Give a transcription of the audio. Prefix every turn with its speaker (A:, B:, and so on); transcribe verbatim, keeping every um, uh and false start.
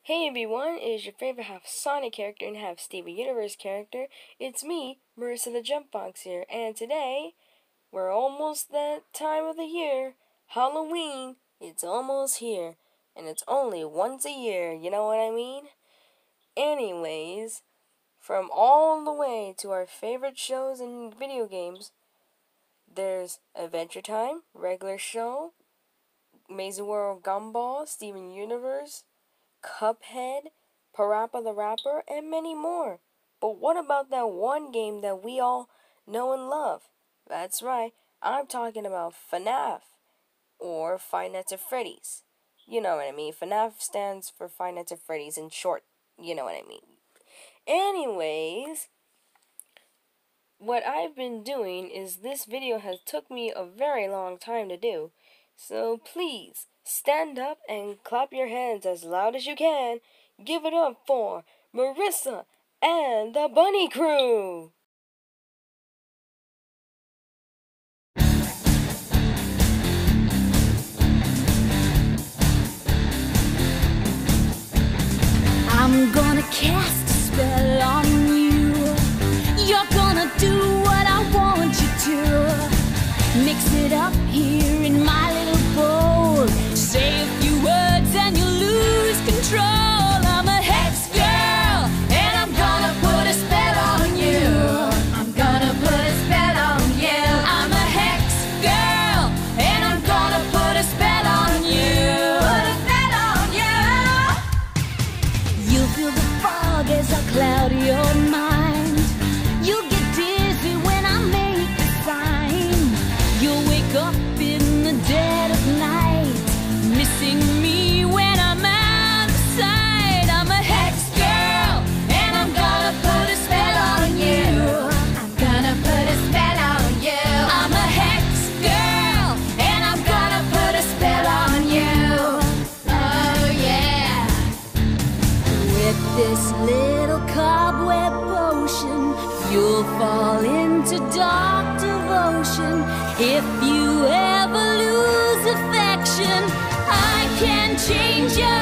A: Hey everyone, it is your favorite half Sonic character and half Steven Universe character. It's me, Marisa the Jump Fox here, and today, we're almost that time of the year. Halloween, it's almost here, and it's only once a year, you know what I mean? Anyways, from all the way to our favorite shows and video games, there's Adventure Time, Regular Show, Amazing World Gumball, Steven Universe, Cuphead, Parappa the Rapper, and many more. But what about that one game that we all know and love? That's right, I'm talking about FNAF, or Five Nights at Freddy's. You know what I mean. FNAF stands for Five Nights at Freddy's in short. You know what I mean. Anyways, what I've been doing is this video has took me a very long time to do. So please, stand up and clap your hands as loud as you can. Give it up for Marisa and the Bunny Crew!
B: I'm gonna cast a spell on you. You're gonna do what I want you to. Mix it up here in my little bowl. Say a few words and you lose control. I'm a hex girl, and I'm gonna put a spell on you. I'm gonna put a spell on you. I'm a hex girl, and I'm gonna put a spell on you. Put a spell on you. You feel the fog as I cloud your mind. You get dizzy when I make the sign. You'll wake up in the dead of night, missing me when I'm outside. I'm a hex girl, and I'm gonna put a spell on you. I'm gonna put a spell on you. I'm a hex girl, and I'm gonna put a spell on you. Oh yeah. With this little cobweb potion, you'll fall into dark devotion. If you ever lose affection, I can change your